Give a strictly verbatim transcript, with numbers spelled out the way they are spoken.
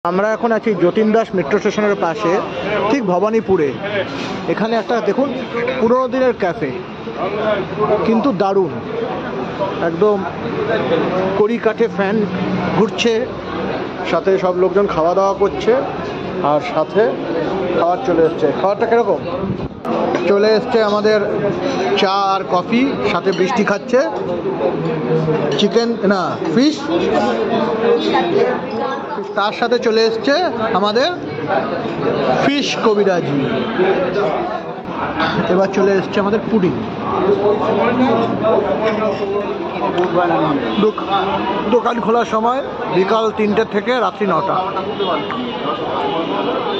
আমরা এখন আছি যতীন দাস মেট্রো স্টেশনের পাশে, ঠিক ভবানীপুরে। এখানে একটা দেখুন পুরোনো দিনের ক্যাফে, কিন্তু দারুণ, একদম কড়ি কাঠে ফ্যান ঘুরছে, সাথে সব লোকজন খাওয়া দাওয়া করছে, আর সাথে খাবার চলে এসছে। খাবারটা কিরকম? চলে এসছে আমাদের চা আর কফি, সাথে বৃষ্টি খাচ্ছে, চিকেন না ফিশ, তার সাথে চলে এসছে আমাদের ফিশ কবিরাজি। এবার চলে এসছে আমাদের পুডিং। দোকান খোলার সময় বিকাল তিনটে থেকে রাত্রি নটা।